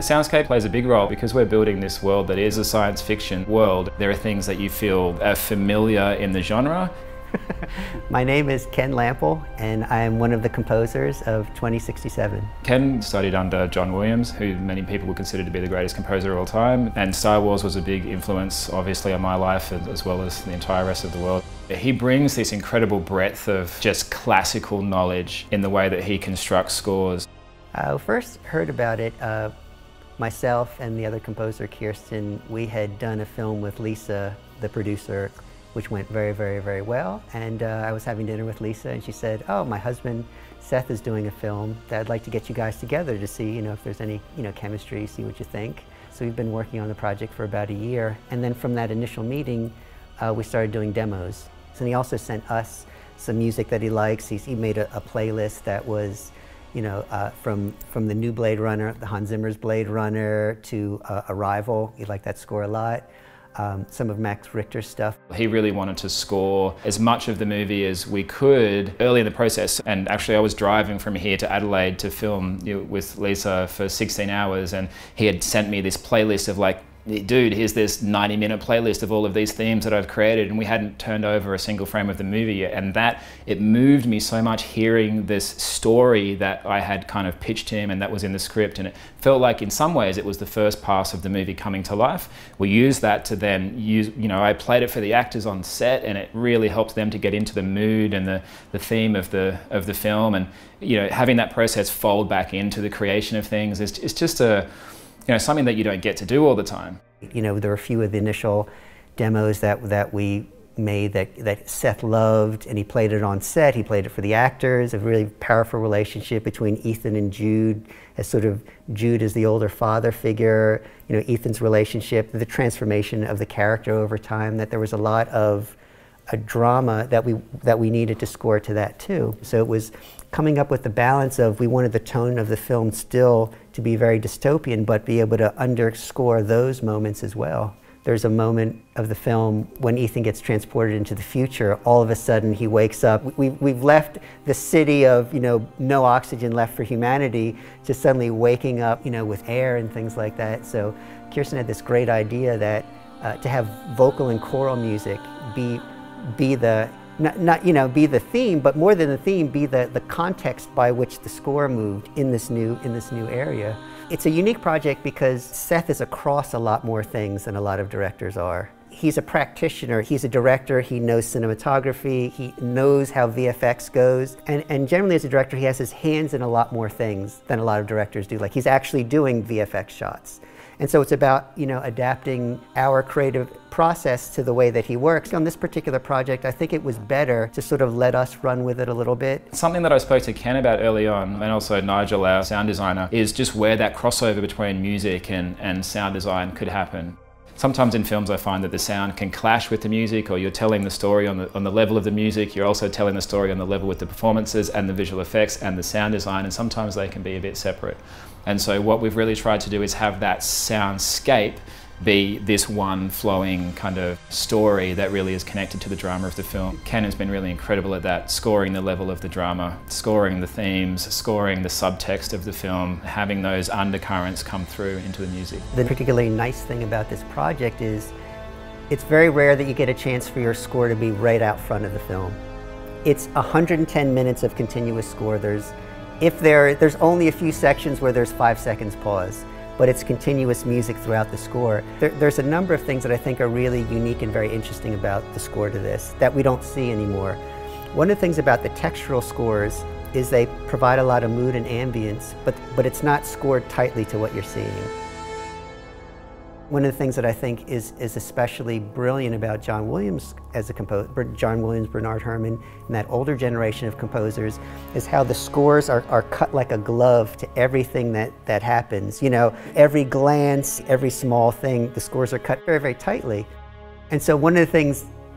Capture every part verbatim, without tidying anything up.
Soundscape plays a big role because we're building this world that is a science fiction world. There are things that you feel are familiar in the genre. My name is Ken Lampl, and I am one of the composers of twenty sixty-seven. Ken studied under John Williams, who many people would consider to be the greatest composer of all time, and Star Wars was a big influence, obviously, on my life as well as the entire rest of the world. He brings this incredible breadth of just classical knowledge in the way that he constructs scores. I first heard about it, uh, myself and the other composer, Kirsten. We had done a film with Lisa, the producer, which went very, very, very well. And uh, I was having dinner with Lisa, and she said, "Oh, my husband Seth is doing a film that I'd like to get you guys together to see, you know, if there's any, you know, chemistry, see what you think." So we've been working on the project for about a year, and then from that initial meeting, uh, we started doing demos. And he also sent us some music that he likes. He's, he made a, a playlist that was, you know, uh, from from the new Blade Runner, the Hans Zimmer's Blade Runner, to uh, Arrival. He liked that score a lot. Um, some of Max Richter's stuff. He really wanted to score as much of the movie as we could early in the process. And actually I was driving from here to Adelaide to film, you know, with Lisa for sixteen hours, and he had sent me this playlist of like, "Dude, here's this ninety minute playlist of all of these themes that I've created," and we hadn't turned over a single frame of the movie yet. And that, it moved me so much hearing this story that I had kind of pitched him and that was in the script, and it felt like in some ways it was the first pass of the movie coming to life. We used that to then use, you know, I played it for the actors on set, and it really helped them to get into the mood and the, the theme of the, of the film. And, you know, having that process fold back into the creation of things is, is just a, you know, something that you don't get to do all the time. You know, there were a few of the initial demos that, that we made that, that Seth loved, and he played it on set, he played it for the actors, a really powerful relationship between Ethan and Jude, as sort of Jude as the older father figure, you know, Ethan's relationship, the transformation of the character over time, that there was a lot of a drama that we, that we needed to score to that too. So it was coming up with the balance of, we wanted the tone of the film still to be very dystopian, but be able to underscore those moments as well. There's a moment of the film when Ethan gets transported into the future. All of a sudden he wakes up. We, we've left the city of, you know, no oxygen left for humanity, to suddenly waking up, you know, with air and things like that. So Kirsten had this great idea that uh, to have vocal and choral music be, be the, Not, not, you know, be the theme, but more than the theme, be the, the context by which the score moved in this new, in this new area. It's a unique project because Seth is across a lot more things than a lot of directors are. He's a practitioner, he's a director, he knows cinematography, he knows how V F X goes, and, and generally as a director he has his hands in a lot more things than a lot of directors do. Like, he's actually doing V F X shots. And so it's about, you know, adapting our creative process to the way that he works. On this particular project, I think it was better to sort of let us run with it a little bit. Something that I spoke to Ken about early on, and also Nigel, our sound designer, is just where that crossover between music and, and sound design could happen. Sometimes in films I find that the sound can clash with the music, or you're telling the story on the, on the level of the music, you're also telling the story on the level with the performances and the visual effects and the sound design, and sometimes they can be a bit separate. And so what we've really tried to do is have that soundscape be this one flowing kind of story that really is connected to the drama of the film. Ken has been really incredible at that, scoring the level of the drama, scoring the themes, scoring the subtext of the film, having those undercurrents come through into the music. The particularly nice thing about this project is it's very rare that you get a chance for your score to be right out front of the film. It's one hundred ten minutes of continuous score. There's, if there, there's only a few sections where there's five seconds pause, but it's continuous music throughout the score. There, there's a number of things that I think are really unique and very interesting about the score to this that we don't see anymore. One of the things about the textural scores is they provide a lot of mood and ambience, but, but it's not scored tightly to what you're seeing. One of the things that I think is, is especially brilliant about John Williams as a composer, John Williams, Bernard Herrmann, and that older generation of composers, is how the scores are, are cut like a glove to everything that, that happens. You know, every glance, every small thing, the scores are cut very, very tightly. And so one of the things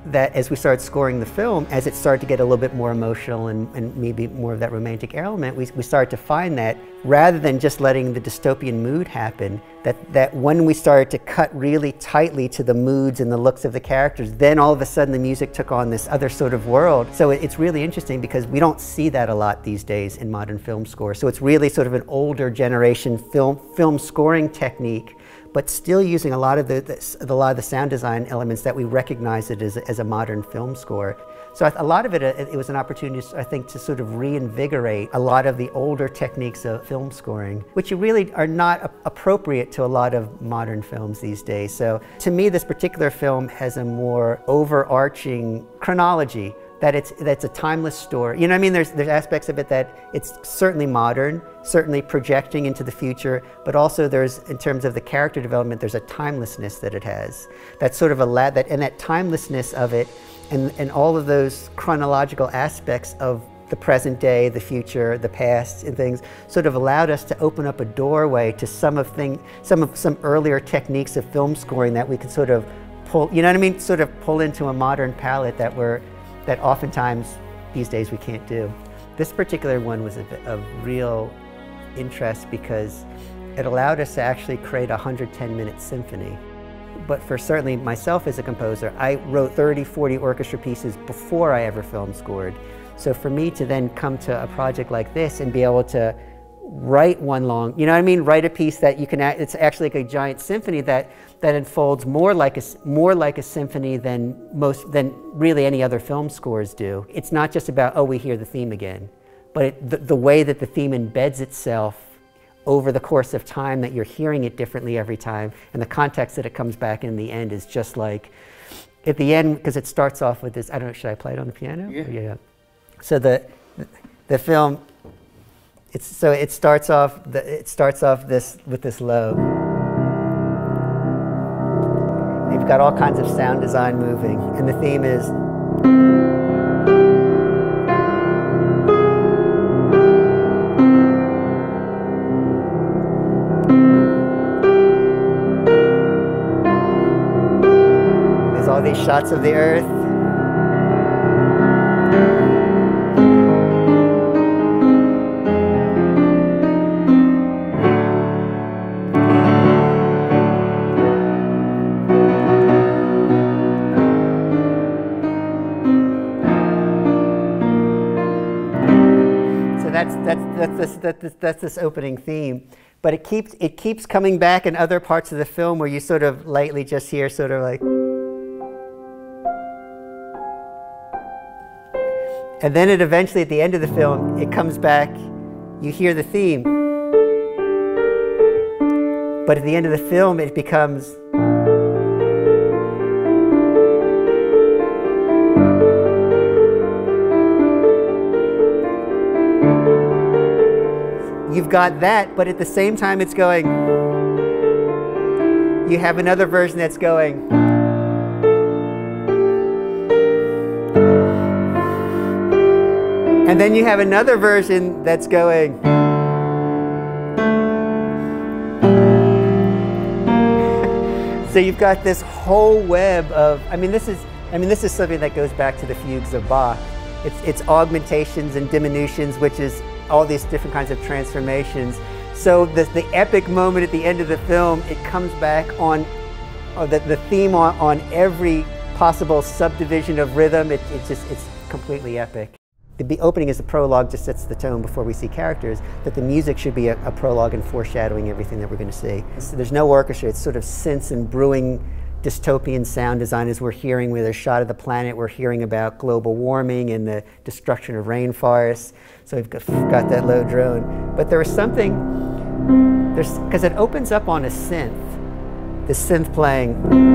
that as we started scoring the film, as it started to get a little bit more emotional and, and maybe more of that romantic element, we, we started to find that rather than just letting the dystopian mood happen, that, that when we started to cut really tightly to the moods and the looks of the characters, then all of a sudden the music took on this other sort of world. So it, it's really interesting because we don't see that a lot these days in modern film score. So it's really sort of an older generation film, film scoring technique, but still using a lot of the, the, a lot of the sound design elements that we recognize it as, as a modern film score. So a lot of it, it was an opportunity, I think, to sort of reinvigorate a lot of the older techniques of film scoring, which really are not appropriate to a lot of modern films these days. So to me, this particular film has a more overarching chronology, that it's that's a timeless story. You know what I mean? There's, there's aspects of it that it's certainly modern, certainly projecting into the future, but also there's, in terms of the character development, there's a timelessness that it has. That's sort of a lad, that, and that timelessness of it, and, and all of those chronological aspects of the present day, the future, the past, and things, sort of allowed us to open up a doorway to some of thing, some of some earlier techniques of film scoring that we could sort of pull, you know what I mean? Sort of pull into a modern palette that we're that oftentimes these days we can't do. This particular one was of real interest because it allowed us to actually create a one hundred ten minute symphony. But for certainly myself as a composer, I wrote thirty, forty orchestra pieces before I ever film scored. So for me to then come to a project like this and be able to write one long, you know what I mean? Write a piece that you can, it's actually like a giant symphony that, that unfolds more like, a, more like a symphony than most, than really any other film scores do. It's not just about, oh, we hear the theme again, but it, the, the way that the theme embeds itself over the course of time, that you're hearing it differently every time, and the context that it comes back in the end is just like, at the end, because it starts off with this, I don't know, should I play it on the piano? Yeah. Yeah. So the, the film, It's, so it starts off. The, it starts off this with this low. You've got all kinds of sound design moving, and the theme is. There's all these shots of the earth. That's, that's, that's, this, that's, this, that's this opening theme. But it keeps, it keeps coming back in other parts of the film where you sort of lightly just hear sort of like. And then it eventually, at the end of the film, it comes back, you hear the theme. But at the end of the film, it becomes. You've got that, but at the same time it's going. You have another version that's going. And then you have another version that's going. So you've got this whole web of, I mean, this is, I mean, this is something that goes back to the fugues of Bach. It's, it's augmentations and diminutions, which is all these different kinds of transformations. So the, the epic moment at the end of the film, it comes back on, on the, the theme on, on every possible subdivision of rhythm. It, it just, it's completely epic. The opening is the prologue, just sets the tone before we see characters, that the music should be a, a prologue and foreshadowing everything that we're going to see. So there's no orchestra, it's sort of synths and brewing dystopian sound design as we're hearing with a shot of the planet. We're hearing about global warming and the destruction of rainforests. So we've got, got that low drone. But there was something, there's because it opens up on a synth, the synth playing.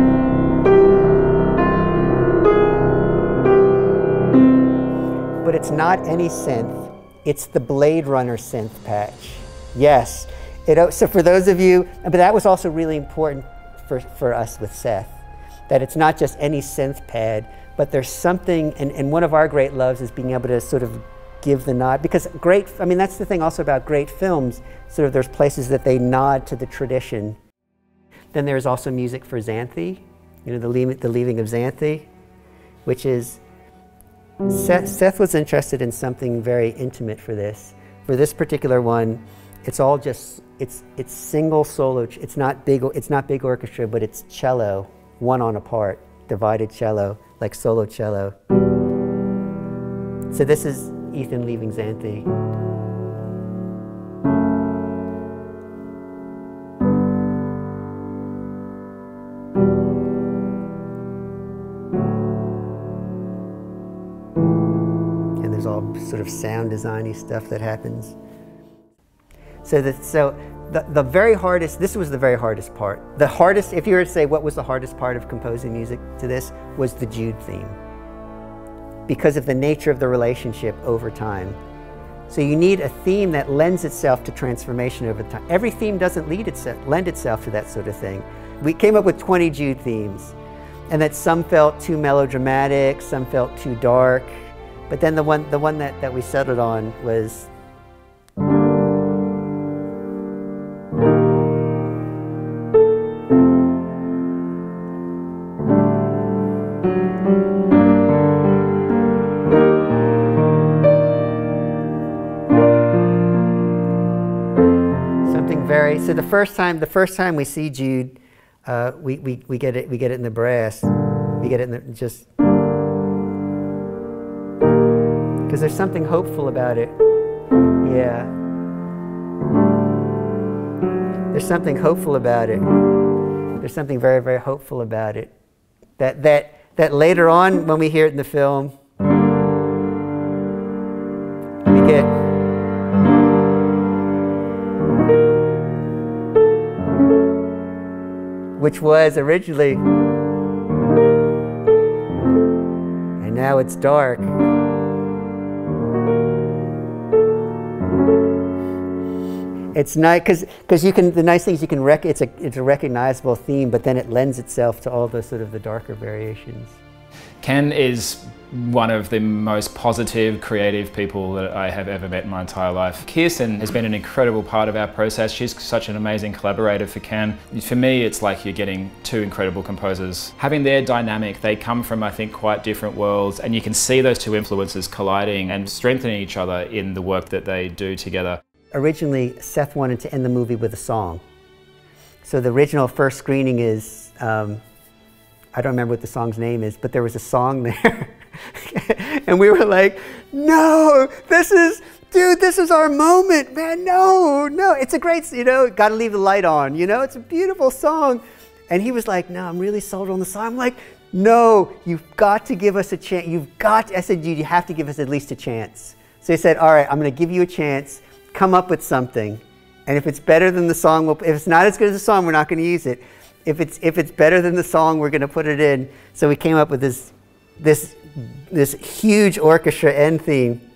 But it's not any synth, it's the Blade Runner synth patch. Yes. It, so for those of you, but that was also really important For, for us with Seth, that it's not just any synth pad, but there's something, and, and one of our great loves is being able to sort of give the nod, because great, I mean, that's the thing also about great films, sort of there's places that they nod to the tradition. Then there's also music for Xanthi, you know, the, le the leaving of Xanthi, which is Seth, Seth was interested in something very intimate for this. For this particular one, it's all just, it's, it's single solo, it's not big, it's not big orchestra, but it's cello, one on a part, divided cello, like solo cello. So this is Ethan leaving Xanthi. And there's all sort of sound designy stuff that happens. So, the, so the, the very hardest, this was the very hardest part. The hardest, if you were to say what was the hardest part of composing music to this, was the Jude theme, because of the nature of the relationship over time. So you need a theme that lends itself to transformation over time. Every theme doesn't lead itself, lend itself to that sort of thing. We came up with twenty Jude themes, and that some felt too melodramatic, some felt too dark, but then the one, the one that, that we settled on was very, so the first time, the first time we see Jude, uh, we, we, we get it, we get it in the brass. We get it in the, just, because there's something hopeful about it. Yeah. There's something hopeful about it. There's something very, very hopeful about it. That, that, that later on, when we hear it in the film, we get, which was originally, and now it's dark. It's nice because because you can. The nice thing is you can rec. It's a it's a recognizable theme, but then it lends itself to all the sort of the darker variations. Ken is one of the most positive, creative people that I have ever met in my entire life. Kirsten has been an incredible part of our process. She's such an amazing collaborator for Ken. For me, it's like you're getting two incredible composers. Having their dynamic, they come from, I think, quite different worlds, and you can see those two influences colliding and strengthening each other in the work that they do together. Originally, Seth wanted to end the movie with a song. So the original first screening is, um, I don't remember what the song's name is, but there was a song there. And we were like, no, this is, dude, this is our moment, man, no, no. It's a great, you know, gotta leave the light on, you know, it's a beautiful song. And he was like, no, I'm really sold on the song. I'm like, no, you've got to give us a chance. You've got, to, I said, dude, you have to give us at least a chance. So he said, all right, I'm gonna give you a chance, come up with something. And if it's better than the song, we'll, if it's not as good as the song, we're not gonna use it. If it's, if it's better than the song, we're gonna put it in. So we came up with this, this, this huge orchestra end theme.